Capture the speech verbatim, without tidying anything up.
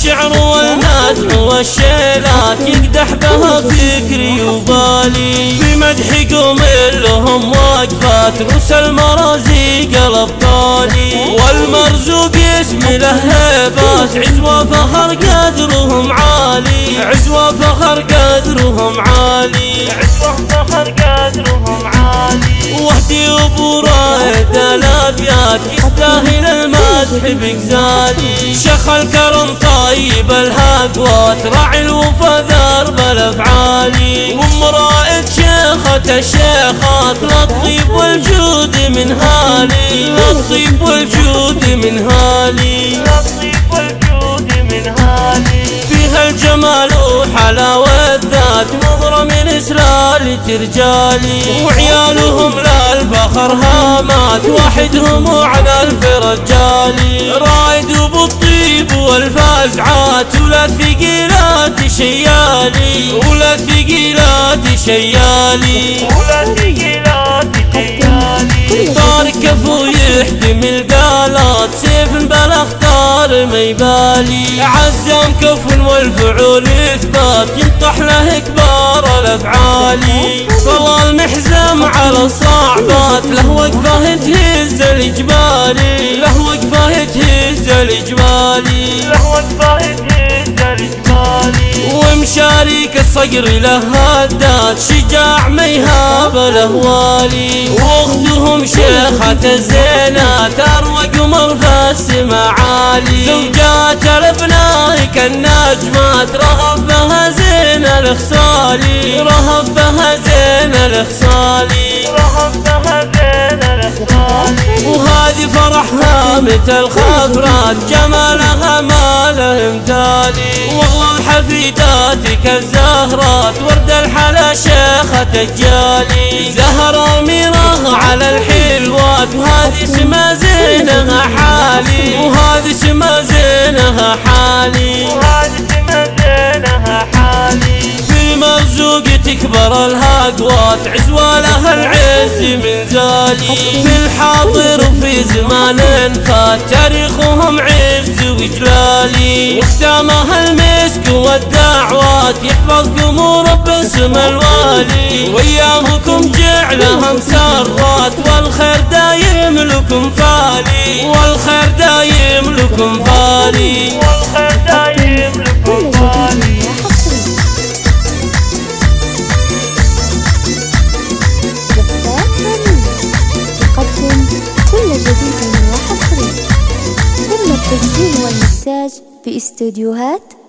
الشعر والمدح والشيلات يقدح بها فكري وبالي، في مدح قوم لهم واقفات روس المرازيق الابطالي، والمرزوق اسم له هيبات عز وفخر قدرهم عالي، عز وفخر قدرهم عالي، عز وفخر قدرهم عالي. وحدي ابو رايد الابيات يستاهل المدح بغزالي، شيخ الكرم طيب الهقوات راعي الوفا درب الافعالي، وام رائد شيخة الشيخات للطيب والجود من هالي، للطيب والجود من هالي، للطيب والجود من هالي. فيها الجمال وحلاوة ذات مظهر من اسرار ترجالي، وعيالهم للفخر هامات وحدهم على الف رجالي، رايد وبالطيب والفزعات ولا ثقيلات شيالي، ولا ثقيلات شيالي، ولا ثقيلات شيالي. طار كفو يحتم القالات سيف بالاخطار ما يبالي، عزام كفو والفعول اثبات ينطح له كبار الافعالي، صلى المحزم على الصعبات له وقفه تهز الجبالي، له وقفه تهز الجبالي، له وقفه تهز الجبالي. ومشاريك الصقر له هدات شجاع ما يهاب الاهوالي، واختهم شيخة الزينات اروق ومرفى السما عالي، زوجات الابناء كالنجمات رهب بها زين الخصالي، رهب بها زين الخصالي، رهب بها زين الخصالي. وهذه فرحها مثل خفرات جمالها ما له امثالي، والله الحفيدات كالزهرات ورد الحلا شيخة الجالي، زهرة أميرة على الحلوات وهذه سما زينها حالي، وهذه سما زينها حالي، وهذه سما زينها حالي. في مرزوق تكبر الهقوات عزوة لها العز من زالي، في الحاضر وفي زمان فات تاريخهم عز وجلالي، وختامها المسك والدعوات يحفظكم رب اسم الوالي، وايامكم جعلها مسرات والخير دايم لكم فالي، والخير دايم لكم فالي، والخير دايم لكم فالي. يقدم كل جديد وحصري، تم التسجيل والمكساج في استوديوهات